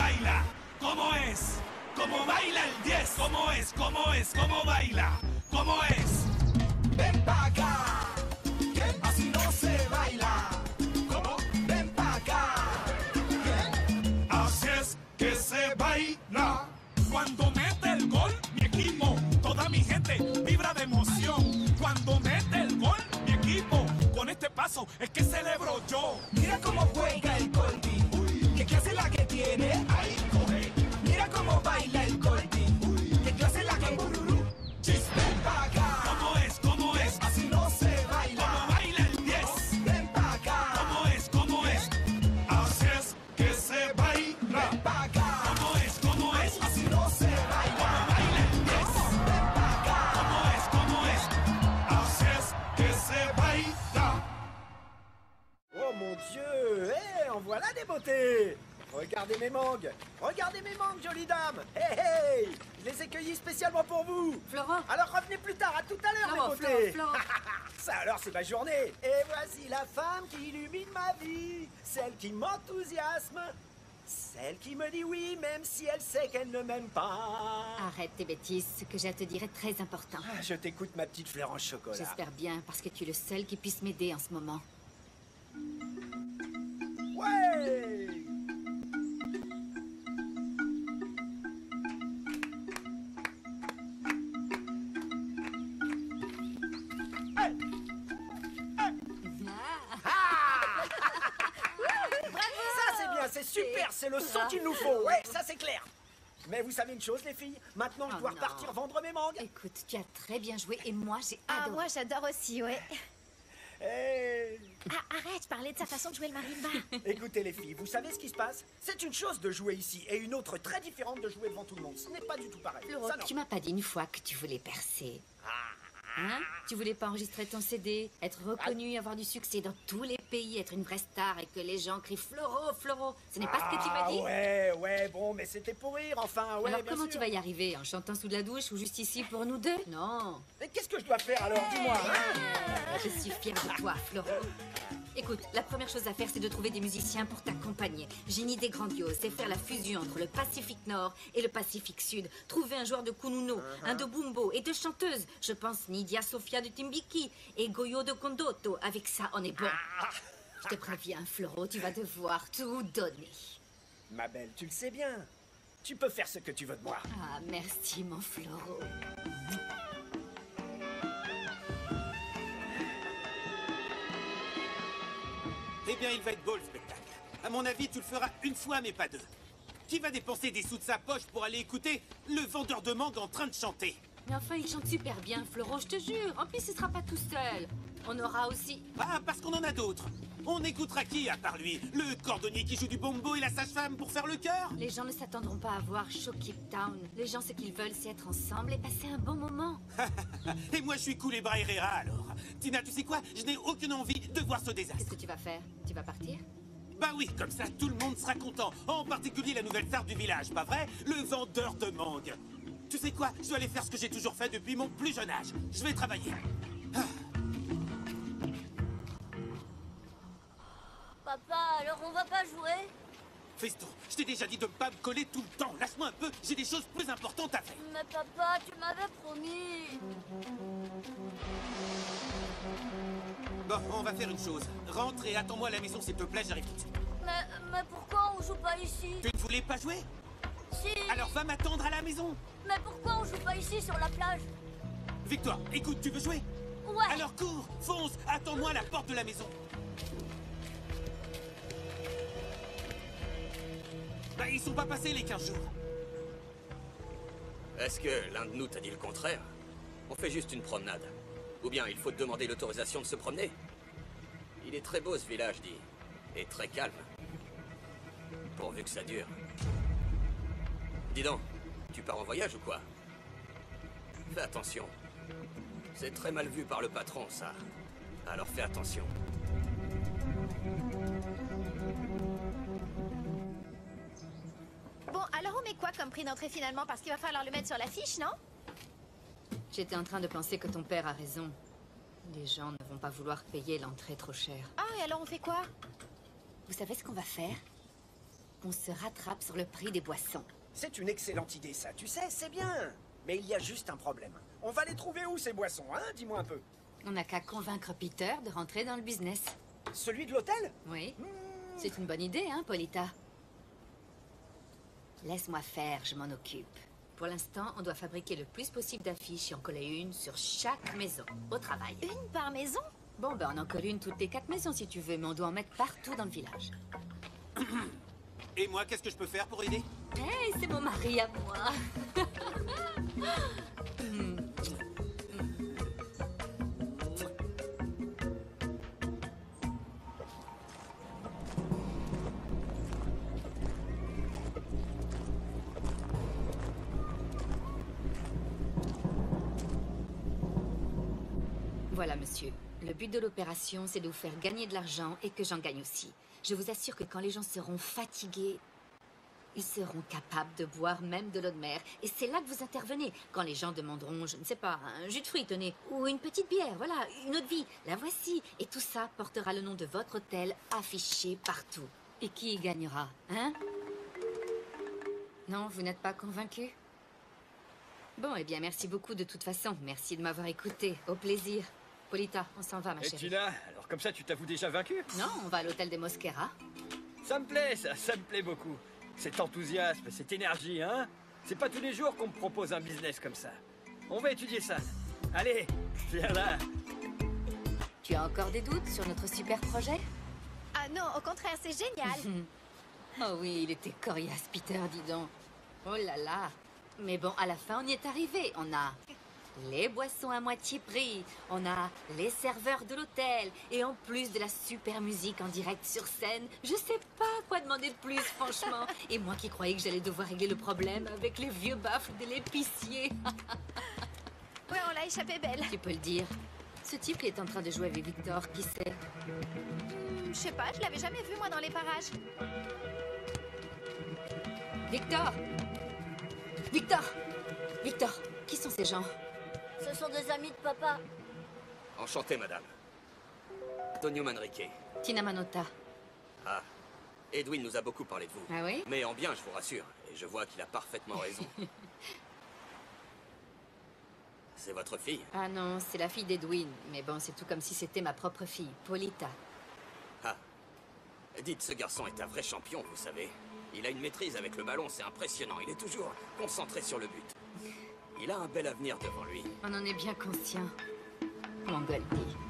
baila? ¿Cómo es? ¿Cómo baila el 10? ¿Cómo es? ¿Cómo es? ¿Cómo baila? ¿Cómo es? Ven pa' acá, que así no se baila. ¿Cómo? Ven pa' acá. ¿Qué? Así es que se baila. Cuando mete el gol, mi equipo, toda mi gente vibra de emoción. Cuando mete el gol, mi equipo, con este paso es que celebro yo. Mira cómo juega el Colby. ¿Qué clase la que tiene? Ahí coge. Mira cómo baila el Colby. ¿Qué clase la que bururú? Ven pa' acá. ¿Cómo es? ¿Cómo es? Así no se baila. ¿Cómo baila el 10? Ven pa' acá. ¿Cómo es? ¿Cómo es? Así es que se baila. Ven pa' acá. ¿Cómo es? ¿Cómo es? Así no se baila. ¿Cómo baila el 10? Ven pa' acá. ¿Cómo es? ¿Cómo es? Así es que se baila. Oh mon Dieu! Eh, en voilà des beautés! Regardez mes mangues! Regardez mes mangues, jolie dame! Hey, hey! Je les ai cueillis spécialement pour vous! Florent! Alors revenez plus tard, à tout à l'heure, Florent, mes beautés! Florent! Ça alors, c'est ma journée! Et voici la femme qui illumine ma vie! Celle qui m'enthousiasme! Celle qui me dit oui, même si elle sait qu'elle ne m'aime pas! Arrête tes bêtises, ce que j'ai à te dire est très important. Ah, je t'écoute, ma petite fleur en chocolat. J'espère bien, parce que tu es le seul qui puisse m'aider en ce moment. Ouais! Ça c'est bien, c'est super, c'est le son qu'il nous faut, ouais, ça c'est clair. Mais vous savez une chose les filles, maintenant je dois non. repartir vendre mes mangues. Écoute, tu as très bien joué et moi j'ai Ah, adoré. moi j'adore aussi, ouais. Hey. Ah, arrête, je parlais de sa façon de jouer le marimba. Écoutez les filles, vous savez ce qui se passe? C'est une chose de jouer ici et une autre très différente de jouer devant tout le monde. Ce n'est pas du tout pareil. Florent, Ça, non. tu m'as pas dit une fois que tu voulais percer. Hein? Tu voulais pas enregistrer ton CD, être reconnu, avoir du succès dans tous les pays, être une vraie star et que les gens crient Floro, Floro. Ce n'est pas ce que tu m'as dit? Ouais, bon, mais c'était pour rire, enfin, ouais, Alors bien comment sûr. tu vas y arriver? En chantant sous la douche ou juste ici pour nous deux? Non. Mais qu'est-ce que je dois faire alors, dis-moi hein? Je suis fière de toi, Florent. Écoute, la première chose à faire, c'est de trouver des musiciens pour t'accompagner. J'ai une idée grandiose, c'est faire la fusion entre le Pacifique Nord et le Pacifique Sud. Trouver un joueur de kununo, un de bumbo et deux chanteuses. Je pense Nidia Sofia de Timbiki et Goyo de Kondoto. Avec ça, on est bon. Je te préviens, Floro, tu vas devoir tout donner. Ma belle, tu le sais bien. Tu peux faire ce que tu veux de moi. Ah, merci, mon Floro. Eh bien, il va être beau le spectacle. À mon avis, tu le feras une fois, mais pas deux. Qui va dépenser des sous de sa poche pour aller écouter le vendeur de mangue en train de chanter? Mais enfin, il chante super bien, Floro, je te jure. En plus, il sera pas tout seul. On aura aussi... Ah, parce qu'on en a d'autres. On écoutera qui, à part lui? Le cordonnier qui joue du bombo et la sage-femme pour faire le chœur? Les gens ne s'attendront pas à voir Show Keep Town. Les gens, ce qu'ils veulent, c'est être ensemble et passer un bon moment. Et moi, je suis cool et bras Herrera, alors. Tina, tu sais quoi? Je n'ai aucune envie de voir ce Qu'est-ce désastre. que tu vas faire? Tu vas partir? Bah oui, comme ça, tout le monde sera content. En particulier la nouvelle star du village, pas vrai? Le vendeur de mangue. Tu sais quoi? Je dois aller faire ce que j'ai toujours fait depuis mon plus jeune âge. Je vais travailler. Papa, alors on va pas jouer? Feston, je t'ai déjà dit de ne pas me coller tout le temps. Lâche-moi un peu, j'ai des choses plus importantes à faire. Mais papa, tu m'avais promis. Bon, on va faire une chose. Rentre et attends-moi à la maison, s'il te plaît, j'arrive tout de suite. Mais pourquoi on joue pas ici? Tu ne voulais pas jouer? Si. Alors va m'attendre à la maison. Mais pourquoi on joue pas ici sur la plage? Victoire, écoute, tu veux jouer? Ouais. Alors cours, fonce, attends-moi à la porte de la maison. Bah, ils sont pas passés les 15 jours. Est-ce que l'un de nous t'a dit le contraire? On fait juste une promenade. Ou bien il faut te demander l'autorisation de se promener. Il est très beau ce village, dit. Et très calme. Pourvu que ça dure. Dis donc, tu pars en voyage ou quoi? Fais attention. C'est très mal vu par le patron, ça. Alors fais attention. Bon, alors on met quoi comme prix d'entrée finalement? Parce qu'il va falloir le mettre sur l'affiche, non? J'étais en train de penser que ton père a raison. Les gens ne vont pas vouloir payer l'entrée trop cher. Ah, et alors on fait quoi? Vous savez ce qu'on va faire? qu'on se rattrape sur le prix des boissons. C'est une excellente idée, ça, tu sais, c'est bien. Mais il y a juste un problème. On va les trouver où, ces boissons, hein? Dis-moi un peu. On n'a qu'à convaincre Peter de rentrer dans le business. Celui de l'hôtel? Oui. C'est une bonne idée, hein, Polita? Laisse-moi faire, je m'en occupe. Pour l'instant, on doit fabriquer le plus possible d'affiches et en coller une sur chaque maison, au travail. Une par maison? Bon, ben on en colle une toutes les 4 maisons si tu veux, mais on doit en mettre partout dans le village. Et moi, qu'est-ce que je peux faire pour aider? Hey, c'est mon mari à moi. Voilà, monsieur. Le but de l'opération, c'est de vous faire gagner de l'argent et que j'en gagne aussi. Je vous assure que quand les gens seront fatigués, ils seront capables de boire même de l'eau de mer. Et c'est là que vous intervenez. Quand les gens demanderont, je ne sais pas, un jus de fruits, tenez, ou une petite bière, voilà, une eau de vie, la voici. Et tout ça portera le nom de votre hôtel affiché partout. Et qui y gagnera, hein? Non, vous n'êtes pas convaincu? Bon, eh bien, merci beaucoup de toute façon. Merci de m'avoir écouté. Au plaisir. Polita, on s'en va, ma Et chérie. Tina, alors comme ça, tu t'avoues déjà vaincu? Non, on va à l'hôtel des Mosquera. Ça me plaît, ça me plaît beaucoup. Cet enthousiasme, cette énergie, hein? C'est pas tous les jours qu'on me propose un business comme ça. On va étudier ça. Allez, viens là. Tu as encore des doutes sur notre super projet? Ah non, au contraire, c'est génial. Oh oui, il était coriace, Peter, dis donc. Oh là là. Mais bon, à la fin, on y est arrivé. On a les boissons à moitié prix, on a les serveurs de l'hôtel, et en plus de la super musique en direct sur scène, je sais pas quoi demander de plus, franchement. Et moi qui croyais que j'allais devoir régler le problème avec les vieux baffles de l'épicier. Ouais, on l'a échappé belle. Tu peux le dire. Ce type qui est en train de jouer avec Victor, qui c'est? Je sais pas, je l'avais jamais vu moi dans les parages. Victor! Victor! Victor! Qui sont ces gens? Ce sont des amis de papa. Enchanté, madame. Tonio Manrique. Tina Manotta. Ah, Edwin nous a beaucoup parlé de vous. Ah oui? Mais en bien, je vous rassure. Et je vois qu'il a parfaitement raison. C'est votre fille? Ah non, c'est la fille d'Edwin. Mais bon, c'est tout comme si c'était ma propre fille, Polita. Ah. Dites, ce garçon est un vrai champion, vous savez. Il a une maîtrise avec le ballon, c'est impressionnant. Il est toujours concentré sur le but. Il a un bel avenir devant lui. On en est bien conscient. Mon Goldie.